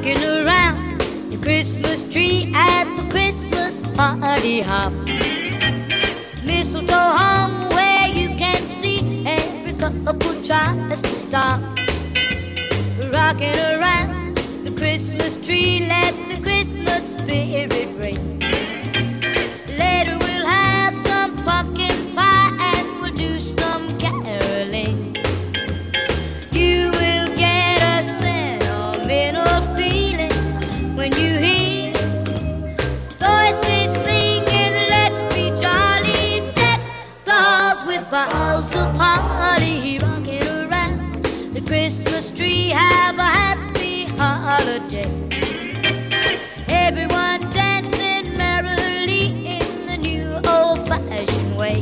rocking around the Christmas tree at the Christmas party hop. Mistletoe hung where you can see every couple tries to stop. Rocking around the Christmas tree, let the Christmas spirit ring. Later we'll have some pumpkin pie and we'll do some caroling. You will get a sentimental feeling when you hear voices singing, let's be jolly, deck the halls with boughs of holly. Rocking around the Christmas tree, have a happy holiday. Everyone dancing merrily in the new old-fashioned way.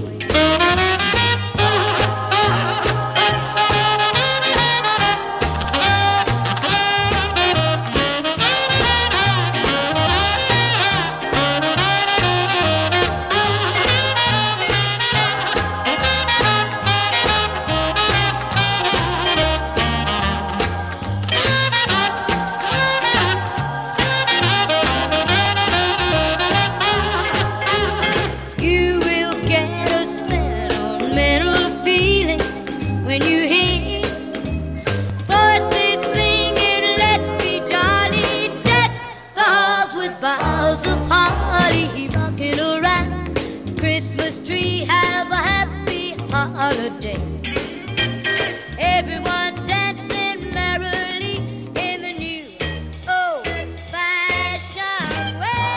When you hear voices singing, let's be jolly, deck the halls with boughs of holly. Rocking around the Christmas tree, have a happy holiday. Everyone dancing merrily in the new old-fashioned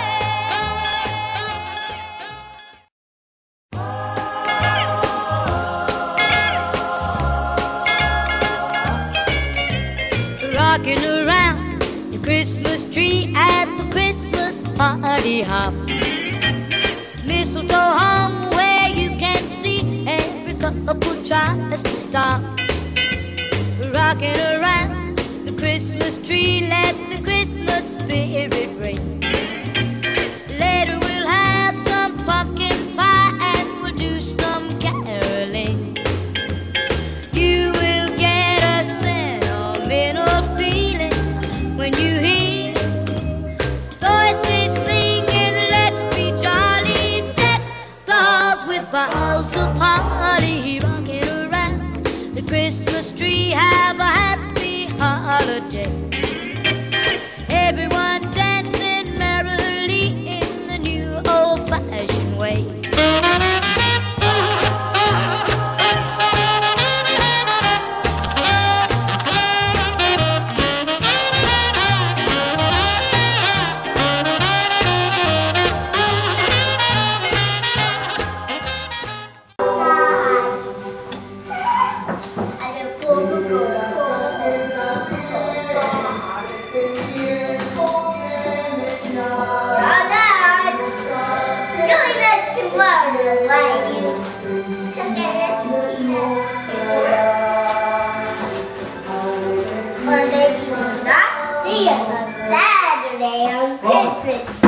rocking around the Christmas tree at the Christmas party hop. Mistletoe hung where you can see every couple tries to stop. Rocking around the Christmas tree, let the Christmas spirit ring. Later we'll have some pumpkin pie and we'll do some caroling. You will get a sentimental feeling when you hear voices singing, let's be jolly, deck the halls with boughs of holly. Rocking around the Christmas tree, have a happy holiday. Everyone dancing merrily in the new old-fashioned way. Or maybe not see us on Saturday on Christmas.